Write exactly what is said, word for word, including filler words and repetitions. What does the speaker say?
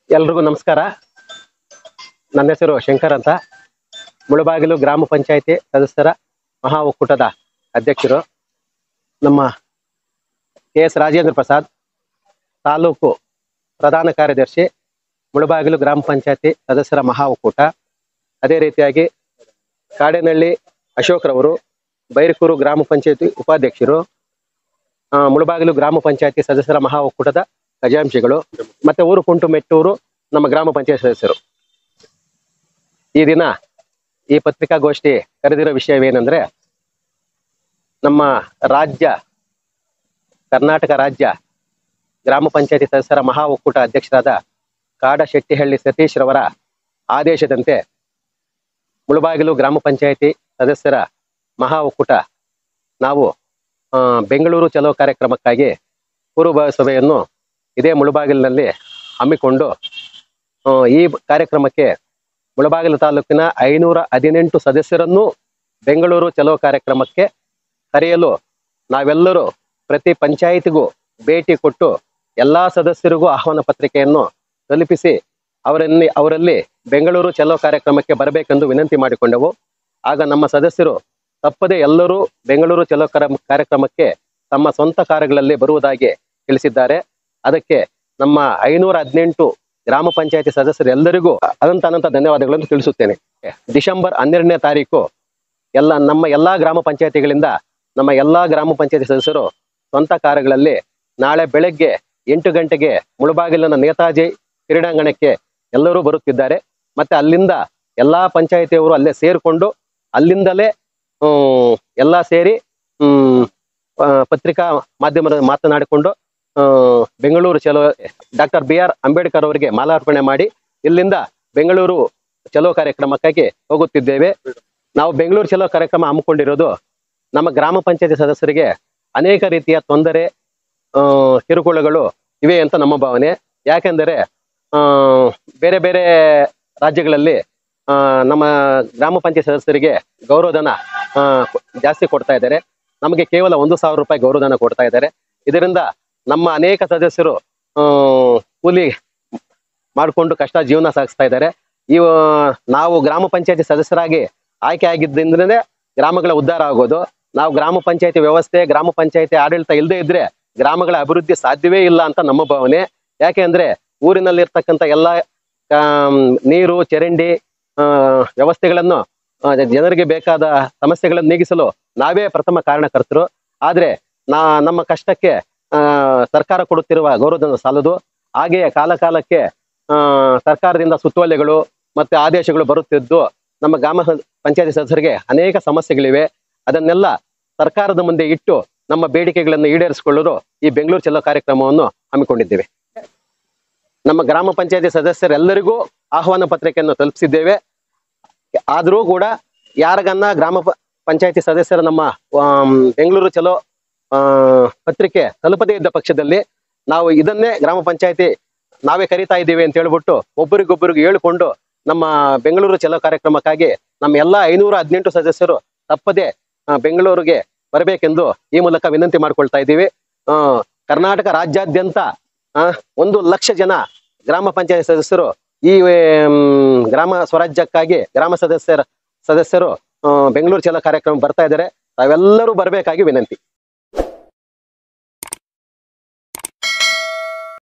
ಎಲ್ರಿಗೂ ನಮಸ್ಕಾರ. ನನ್ನ ಹೆಸರು ಶಂಕರ್ ಅಂತ, ಮುಳಬಾಗಿಲು ಗ್ರಾಮ ಪಂಚಾಯಿತಿ ಸದಸ್ಯರ ಮಹಾ ಒಕ್ಕೂಟದ ಅಧ್ಯಕ್ಷರು. ನಮ್ಮ ಕೆ ಎಸ್ ರಾಜೇಂದ್ರ ಪ್ರಸಾದ್, ತಾಲೂಕು ಪ್ರಧಾನ ಕಾರ್ಯದರ್ಶಿ, ಮುಳಬಾಗಿಲು ಗ್ರಾಮ ಪಂಚಾಯಿತಿ ಸದಸ್ಯರ ಮಹಾ ಒಕ್ಕೂಟ. ಅದೇ ರೀತಿಯಾಗಿ ಕಾಡೇನಹಳ್ಳಿ ಅಶೋಕ್ರವರು, ಬೈರಕೂರು ಗ್ರಾಮ ಪಂಚಾಯಿತಿ ಉಪಾಧ್ಯಕ್ಷರು, ಮುಳಬಾಗಿಲು ಗ್ರಾಮ ಪಂಚಾಯಿತಿ ಸದಸ್ಯರ ಮಹಾ ಒಕ್ಕೂಟದ ಖಜಾಂಚಿಗಳು, ಮತ್ತೆ ಊರು ಕುಂಟು ಮೆಟ್ಟೂರು ನಮ್ಮ ಗ್ರಾಮ ಪಂಚಾಯತ್ ಸದಸ್ಯರು. ಈ ದಿನ ಈ ಪತ್ರಿಕಾಗೋಷ್ಠಿ ಕರೆದಿರೋ ವಿಷಯವೇನೆಂದ್ರೆ, ನಮ್ಮ ರಾಜ್ಯ ಕರ್ನಾಟಕ ರಾಜ್ಯ ಗ್ರಾಮ ಪಂಚಾಯತಿ ಸದಸ್ಯರ ಮಹಾ ಒಕ್ಕೂಟ ಅಧ್ಯಕ್ಷರಾದ ಕಾಡಶೆಟ್ಟಿಹಳ್ಳಿ ಸತೀಶ್ ರವರ ಆದೇಶದಂತೆ ಮುಳಬಾಗಿಲು ಗ್ರಾಮ ಪಂಚಾಯತಿ ಸದಸ್ಯರ ಮಹಾ ಒಕ್ಕೂಟ ನಾವು ಬೆಂಗಳೂರು ಚಲೋ ಕಾರ್ಯಕ್ರಮಕ್ಕಾಗಿ ಪೂರ್ವಭಾವಿ ಸಭೆಯನ್ನು ಇದೇ ಮುಳಬಾಗಿಲಿನಲ್ಲಿ ಹಮ್ಮಿಕೊಂಡು ಈ ಕಾರ್ಯಕ್ರಮಕ್ಕೆ ಮುಳಬಾಗಿಲು ತಾಲೂಕಿನ ಐನೂರ ಹದಿನೆಂಟು ಸದಸ್ಯರನ್ನು ಬೆಂಗಳೂರು ಚಲೋ ಕಾರ್ಯಕ್ರಮಕ್ಕೆ ಕರೆಯಲು ನಾವೆಲ್ಲರೂ ಪ್ರತಿ ಪಂಚಾಯಿತಿಗೂ ಭೇಟಿ ಕೊಟ್ಟು ಎಲ್ಲಾ ಸದಸ್ಯರಿಗೂ ಆಹ್ವಾನ ಪತ್ರಿಕೆಯನ್ನು ತಲುಪಿಸಿ ಅವರಲ್ಲಿ ಅವರಲ್ಲಿ ಬೆಂಗಳೂರು ಚಲೋ ಕಾರ್ಯಕ್ರಮಕ್ಕೆ ಬರಬೇಕೆಂದು ವಿನಂತಿ ಮಾಡಿಕೊಂಡೆವು. ಆಗ ನಮ್ಮ ಸದಸ್ಯರು ತಪ್ಪದೆ ಎಲ್ಲರೂ ಬೆಂಗಳೂರು ಚಲೋ ಕಾರ್ಯಕ್ರಮಕ್ಕೆ ತಮ್ಮ ಸ್ವಂತ ಕಾರುಗಳಲ್ಲಿ ಬರುವುದಾಗಿ ತಿಳಿಸಿದ್ದಾರೆ. ಅದಕ್ಕೆ ನಮ್ಮ ಐನೂರ ಹದಿನೆಂಟು ಗ್ರಾಮ ಪಂಚಾಯತಿ ಸದಸ್ಯರೆಲ್ಲರಿಗೂ ಅನಂತ ಅನಂತ ಧನ್ಯವಾದಗಳನ್ನು ತಿಳಿಸುತ್ತೇನೆ. ಡಿಸೆಂಬರ್ ಹನ್ನೆರಡನೇ ತಾರೀಕು ಎಲ್ಲ ನಮ್ಮ ಎಲ್ಲಾ ಗ್ರಾಮ ಪಂಚಾಯತಿಗಳಿಂದ ನಮ್ಮ ಎಲ್ಲಾ ಗ್ರಾಮ ಪಂಚಾಯತಿ ಸದಸ್ಯರು ಸ್ವಂತ ಕಾರುಗಳಲ್ಲಿ ನಾಳೆ ಬೆಳಗ್ಗೆ ಎಂಟು ಗಂಟೆಗೆ ಮುಳಬಾಗಿಲಿನ ನೇತಾಜಿ ಕ್ರೀಡಾಂಗಣಕ್ಕೆ ಎಲ್ಲರೂ ಬರುತ್ತಿದ್ದಾರೆ. ಮತ್ತೆ ಅಲ್ಲಿಂದ ಎಲ್ಲಾ ಪಂಚಾಯತಿಯವರು ಅಲ್ಲೇ ಸೇರಿಕೊಂಡು ಅಲ್ಲಿಂದಲೇ ಹ್ಮ್ ಎಲ್ಲಾ ಸೇರಿ ಹ್ಮ್ ಪತ್ರಿಕಾ ಮಾಧ್ಯಮದ ಮಾತನಾಡಿಕೊಂಡು ಬೆಂಗಳೂರು ಚಲೋ ಡಾಕ್ಟರ್ ಬಿ ಆರ್ ಅಂಬೇಡ್ಕರ್ ಅವರಿಗೆ ಮಾಲಾರ್ಪಣೆ ಮಾಡಿ ಇಲ್ಲಿಂದ ಬೆಂಗಳೂರು ಚಲೋ ಕಾರ್ಯಕ್ರಮಕ್ಕಾಗಿ ಹೋಗುತ್ತಿದ್ದೇವೆ. ನಾವು ಬೆಂಗಳೂರು ಚಲೋ ಕಾರ್ಯಕ್ರಮ ಹಮ್ಮಿಕೊಂಡಿರೋದು ನಮ್ಮ ಗ್ರಾಮ ಪಂಚಾಯತಿ ಸದಸ್ಯರಿಗೆ ಅನೇಕ ರೀತಿಯ ತೊಂದರೆ ಕಿರುಕುಳಗಳು ಇವೆ ಅಂತ ನಮ್ಮ ಭಾವನೆ. ಯಾಕೆಂದರೆ ಆ ಬೇರೆ ಬೇರೆ ರಾಜ್ಯಗಳಲ್ಲಿ ಆ ನಮ್ಮ ಗ್ರಾಮ ಪಂಚಾಯತ್ ಸದಸ್ಯರಿಗೆ ಗೌರವಧನ ಆ ಜಾಸ್ತಿ ಕೊಡ್ತಾ ಇದ್ದಾರೆ. ನಮಗೆ ಕೇವಲ ಒಂದು ಸಾವಿರ ರೂಪಾಯಿ ಗೌರವಧನ ಕೊಡ್ತಾ ಇದ್ದಾರೆ. ಇದರಿಂದ ನಮ್ಮ ಅನೇಕ ಸದಸ್ಯರು ಆ ಕೂಲಿ ಮಾಡಿಕೊಂಡು ಕಷ್ಟ ಜೀವನ ಸಾಗಿಸ್ತಾ ಇದ್ದಾರೆ. ಇವ ನಾವು ಗ್ರಾಮ ಪಂಚಾಯತಿ ಸದಸ್ಯರಾಗಿ ಆಯ್ಕೆ ಆಗಿದ್ದರಿಂದಲೇ ಗ್ರಾಮಗಳ ಉದ್ಧಾರ ಆಗೋದು. ನಾವು ಗ್ರಾಮ ಪಂಚಾಯತಿ ವ್ಯವಸ್ಥೆ, ಗ್ರಾಮ ಪಂಚಾಯತಿ ಆಡಳಿತ ಇಲ್ಲದೆ ಇದ್ರೆ ಗ್ರಾಮಗಳ ಅಭಿವೃದ್ಧಿ ಸಾಧ್ಯವೇ ಇಲ್ಲ ಅಂತ ನಮ್ಮ ಭಾವನೆ. ಯಾಕೆ ಅಂದ್ರೆ ಊರಿನಲ್ಲಿ ಇರ್ತಕ್ಕಂಥ ಎಲ್ಲ ನೀರು, ಚರಂಡಿ ಆ ವ್ಯವಸ್ಥೆಗಳನ್ನು ಜನರಿಗೆ ಬೇಕಾದ ಸಮಸ್ಯೆಗಳನ್ನು ನೀಗಿಸಲು ನಾವೇ ಪ್ರಥಮ ಕಾರಣಕರ್ತರು. ಆದ್ರೆ ನಾ ನಮ್ಮ ಕಷ್ಟಕ್ಕೆ ಆ ಸರ್ಕಾರ ಕೊಡುತ್ತಿರುವ ಗೌರವಧನ ಸಾಲದು. ಹಾಗೆಯೇ ಕಾಲ ಕಾಲಕ್ಕೆ ಆ ಸರ್ಕಾರದಿಂದ ಸುತ್ತೋಲೆಗಳು ಮತ್ತೆ ಆದೇಶಗಳು ಬರುತ್ತಿದ್ದು ನಮ್ಮ ಗ್ರಾಮ ಪಂಚಾಯತಿ ಸದಸ್ಯರಿಗೆ ಅನೇಕ ಸಮಸ್ಯೆಗಳಿವೆ. ಅದನ್ನೆಲ್ಲ ಸರ್ಕಾರದ ಮುಂದೆ ಇಟ್ಟು ನಮ್ಮ ಬೇಡಿಕೆಗಳನ್ನು ಈಡೇರಿಸಿಕೊಳ್ಳಲು ಈ ಬೆಂಗಳೂರು ಚಲೋ ಕಾರ್ಯಕ್ರಮವನ್ನು ಹಮ್ಮಿಕೊಂಡಿದ್ದೇವೆ. ನಮ್ಮ ಗ್ರಾಮ ಪಂಚಾಯತಿ ಸದಸ್ಯರೆಲ್ಲರಿಗೂ ಆಹ್ವಾನ ಪತ್ರಿಕೆಯನ್ನು ತಲುಪಿಸಿದ್ದೇವೆ. ಆದರೂ ಕೂಡ ಯಾರಿಗನ್ನ ಗ್ರಾಮ ಪಂಚಾಯತಿ ಸದಸ್ಯರ ನಮ್ಮ ಬೆಂಗಳೂರು ಚಲೋ ಆ ಪತ್ರಿಕೆ ತಲುಪದೇ ಇದ್ದ ಪಕ್ಷದಲ್ಲಿ ನಾವು ಇದನ್ನೇ ಗ್ರಾಮ ಪಂಚಾಯತಿ ನಾವೇ ಕರೀತಾ ಇದ್ದೀವಿ ಅಂತ ಹೇಳ್ಬಿಟ್ಟು ಒಬ್ಬರಿಗೊಬ್ಬರಿಗೆ ಹೇಳಿಕೊಂಡು ನಮ್ಮ ಬೆಂಗಳೂರು ಚಲೋ ಕಾರ್ಯಕ್ರಮಕ್ಕಾಗಿ ನಮ್ಮ ಎಲ್ಲಾ ಐನೂರ ಹದಿನೆಂಟು ಸದಸ್ಯರು ತಪ್ಪದೆ ಬೆಂಗಳೂರಿಗೆ ಬರಬೇಕೆಂದು ಈ ಮೂಲಕ ವಿನಂತಿ ಮಾಡ್ಕೊಳ್ತಾ ಇದ್ದೀವಿ. ಆ ಕರ್ನಾಟಕ ರಾಜ್ಯಾದ್ಯಂತ ಆ ಒಂದು ಲಕ್ಷ ಜನ ಗ್ರಾಮ ಪಂಚಾಯತ್ ಸದಸ್ಯರು ಈ ಗ್ರಾಮ ಸ್ವರಾಜ್ಯಕ್ಕಾಗಿ ಗ್ರಾಮ ಸದಸ್ಯರ ಸದಸ್ಯರು ಬೆಂಗಳೂರು ಚಲೋ ಕಾರ್ಯಕ್ರಮ ಬರ್ತಾ ಇದ್ದಾರೆ. ತಾವೆಲ್ಲರೂ ಬರಬೇಕಾಗಿ ವಿನಂತಿ.